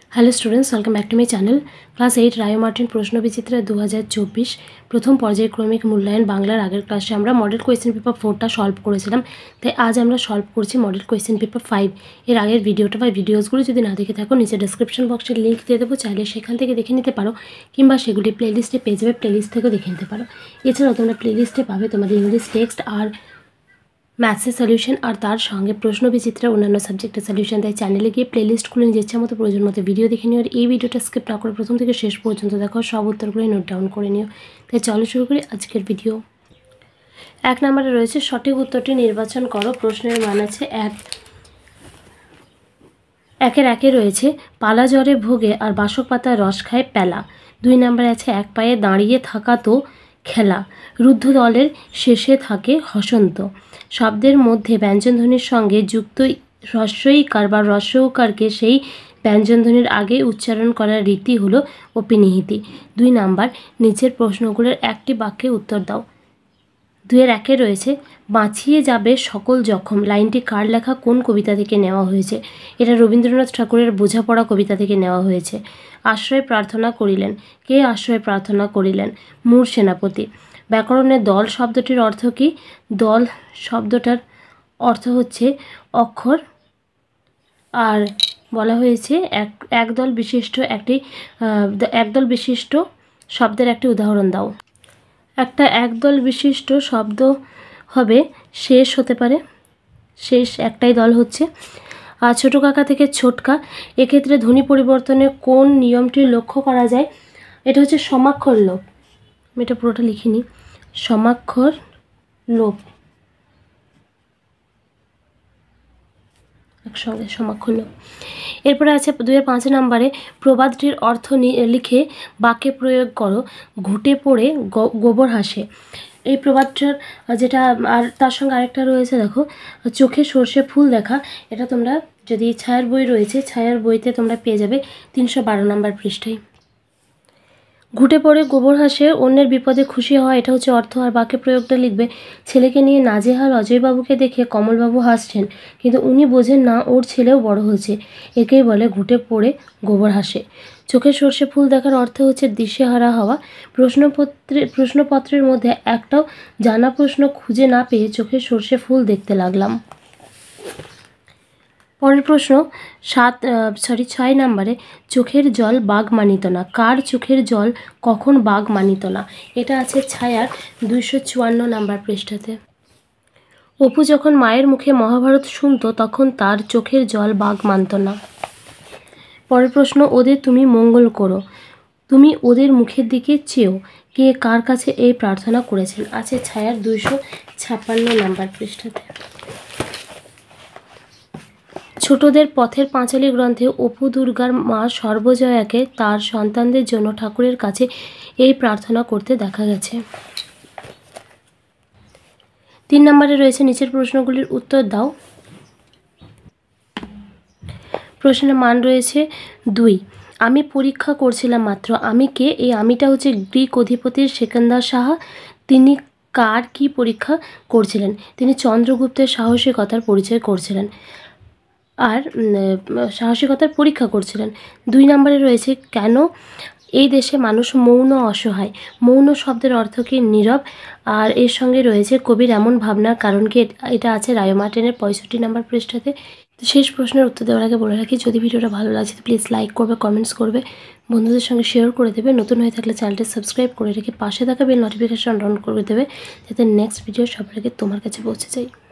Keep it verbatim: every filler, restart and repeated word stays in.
Hello students, welcome back to my channel. Class eight Ray Martin প্রশ্নবিচিত্রা দু হাজার চব্বিশ প্রথম পর্যায়ক্রমিক মূল্যায়ন বাংলার আগের ক্লাসে আমরা মডেল কোয়েশ্চেন পেপার ফোরটা সলভ করেছিলাম। তাই আজ আমরা সলভ করছি মডেল কোয়েশ্চেন পেপার ফাইভ। এর আগের ভিডিওটা বা ভিডিওসগুলো যদি না দেখে থাকো, নিচে ডেসক্রিপশন বক্সের লিঙ্ক দিয়ে দেবো, চাইলে সেখান থেকে দেখে নিতে পারো, কিংবা সেগুলি প্লেলিস্টে পেয়ে যাবে, প্লেলিস্ট থেকেও দেখে নিতে পারো। এছাড়াও তোমরা প্লেলিস্টে পাবে তোমাদের ইংলিশ টেক্সট আর ম্যাথসের সলিউশন আর তার সঙ্গে প্রশ্ন বিচিত্রের অন্যান্য সাবজেক্টের সলিউশন। তাই চ্যানেলে গিয়ে প্লেলিস্ট খুলে নিজের ইচ্ছা মতো প্রয়োজন মতো ভিডিও দেখে নিও। আর এই ভিডিওটা স্কিপ না করে প্রথম থেকে শেষ পর্যন্ত দেখো, সব উত্তরগুলো নোট ডাউন করে নিও। তাই চলো শুরু করি আজকের ভিডিও। এক নম্বরে রয়েছে সঠিক উত্তরটি নির্বাচন করো। প্রশ্নের মান আছে এক। একের একে রয়েছে পালা জ্বরে ভোগে আর বাসক পাতার রস খায় প্যালা। দুই নম্বরে আছে এক পায়ে দাঁড়িয়ে থাকা তো খেলা, রুদ্ধ দলের শেষে থাকে হসন্ত। শব্দের মধ্যে ব্যঞ্জনধ্বনির সঙ্গে যুক্ত হ্রস্বইকার বা হ্রস্বউকারকে সেই ব্যঞ্জনধ্বনির আগে উচ্চারণ করার রীতি হলো অপিনিহিতি। দুই নাম্বার, নিচের প্রশ্নগুলোর একটি বাক্যে উত্তর দাও। দুইয়ের একে রয়েছে বাঁচিয়ে যাবে সকল জখম। লাইনটি কার লেখা, কোন কবিতা থেকে নেওয়া হয়েছে? এটা রবীন্দ্রনাথ ঠাকুরের বোঝাপড়া কবিতা থেকে নেওয়া হয়েছে। আশ্রয় প্রার্থনা করিলেন, কে আশ্রয় প্রার্থনা করিলেন? মূর সেনাপতি। ব্যাকরণের দল শব্দটির অর্থ কী? দল শব্দটার অর্থ হচ্ছে অক্ষর, আর বলা হয়েছে এক একদল বিশিষ্ট একটি একদল বিশিষ্ট শব্দের একটি উদাহরণ দাও। একটা একদল বিশিষ্ট শব্দ হবে শেষ, হতে পারে শেষ, একটাই দল হচ্ছে। আর ছোটো কাকা থেকে ছোটকা, এক্ষেত্রে ধ্বনি পরিবর্তনে কোন নিয়মটি লক্ষ্য করা যায়? এটা হচ্ছে সমাক্ষর লোপ। আমি এটা পুরোটা লিখিনি, সমাক্ষর লোপ, একসঙ্গে সমাক্ষর লোপ। এরপরে আছে দুইয়ের পাঁচ নম্বরে প্রবাদটির অর্থ লিখে বাক্যে প্রয়োগ করো। ঘুটে পড়ে গোবর হাসে। এই প্রবাদটার যেটা, আর তার সঙ্গে আরেকটা রয়েছে দেখো, চোখে সর্ষে ফুল দেখা। এটা তোমরা যদি ছায়ার বই রয়েছে, ছায়ার বইতে তোমরা পেয়ে যাবে তিনশো বারো নম্বর পৃষ্ঠায়। ঘুটে পড়ে গোবর হাসে, অন্যের বিপদে খুশি হওয়া, এটা হচ্ছে অর্থ। আর বাক্যে প্রয়োগটা লিখবে, ছেলেকে নিয়ে নাজেহাল অজয়বাবুকে দেখে কমলবাবু হাসছেন, কিন্তু উনি বোঝেন না ওর ছেলেও বড় হয়েছে, একেই বলে ঘুটে পড়ে গোবর হাসে। চোখে সর্ষে ফুল দেখার অর্থ হচ্ছে দিশেহারা হওয়া। প্রশ্নপত্রে প্রশ্নপত্রের মধ্যে একটাও জানা প্রশ্ন খুঁজে না পেয়ে চোখে সর্ষে ফুল দেখতে লাগলাম। পরের প্রশ্ন সাত সরি ছয় নম্বরে চোখের জল বাঘ মানিত না। কার চোখের জল কখন বাঘ মানিত না? এটা আছে ছায়ার দুইশো চুয়ান্ন নাম্বার পৃষ্ঠাতে। অপু যখন মায়ের মুখে মহাভারত শুনত তখন তার চোখের জল বাঘ মানত না। পরের প্রশ্ন ওদের তুমি মঙ্গল করো, তুমি ওদের মুখের দিকে চেয়েও, কে কার কাছে এই প্রার্থনা করেছেন? আছে ছায়ার দুইশো ছাপ্পান্ন নাম্বার পৃষ্ঠাতে। ছোটদের পথের পাঁচালী গ্রন্থে অপু দুর্গার মা সর্বজয়াকে তার সন্তানদের জন্য ঠাকুরের কাছে এই প্রার্থনা করতে দেখা গেছে। তিন নম্বরে রয়েছে নিচের প্রশ্নগুলির উত্তর দাও। প্রশ্নের মান রয়েছে দুই। আমি পরীক্ষা করছিলাম মাত্র, আমি কে? এই আমিটা হচ্ছে গ্রিক অধিপতির সেকেন্দার সাহা। তিনি কার কি পরীক্ষা করছিলেন? তিনি চন্দ্রগুপ্তের সাহসিকতার পরিচয় করছিলেন আর সাহসিকতার পরীক্ষা করছিলেন। দুই নম্বরে রয়েছে কেন এই দেশে মানুষ মৌন অসহায়। মৌন শব্দের অর্থ কি? নীরব। আর এর সঙ্গে রয়েছে কবির এমন ভাবনার কারণ কি? এটা আছে রায় মার্টিনের পঁয়ষট্টি নাম্বার পৃষ্ঠাতে। তো শেষ প্রশ্নের উত্তর দেওয়ার আগে বলে রাখি, যদি ভিডিওটা ভালো লাগছে তো প্লিজ লাইক করবে, কমেন্টস করবে, বন্ধুদের সঙ্গে শেয়ার করে দেবে। নতুন হয়ে থাকলে চ্যানেলটি সাবস্ক্রাইব করে রেখে পাশে থাকা বেল নোটিফিকেশন অন করে দেবে, যাতে নেক্সট ভিডিও সবার আগে তোমার কাছে পৌঁছে যায়।